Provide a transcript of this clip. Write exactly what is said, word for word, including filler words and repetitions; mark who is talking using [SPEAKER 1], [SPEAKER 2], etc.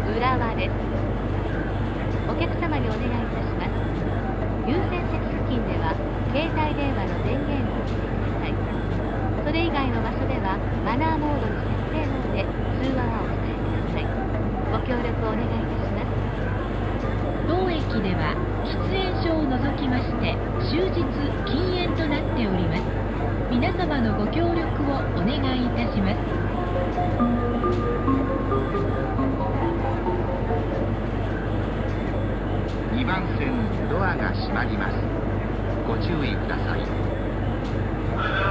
[SPEAKER 1] 浦和です。お客様にお願いいたします。優先席付近では携帯電話の電源を押してください。それ以外の場所ではマナーモードに設定の上通話はお控えください。ご協力をお願いいたします。当駅では喫煙所を除きまして終日禁煙となっております。皆様のご協力をお願いいたします。
[SPEAKER 2] にばん線ドアが閉まります。ご注意ください。